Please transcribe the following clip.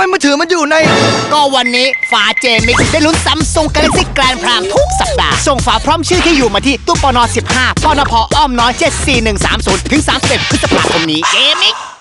มือถือมันอยู่ในก็วันนี้ฝาเจมิกได้ลุ้น Samsung Galaxy Grand Prime ทุกสัปดาห์ส่งฝาพร้อมชื่อที่อยู่มาที่ตู้ปน15ปนพอ้อมน้อย74130ถึง31พฤษภาคมนี้เจมิก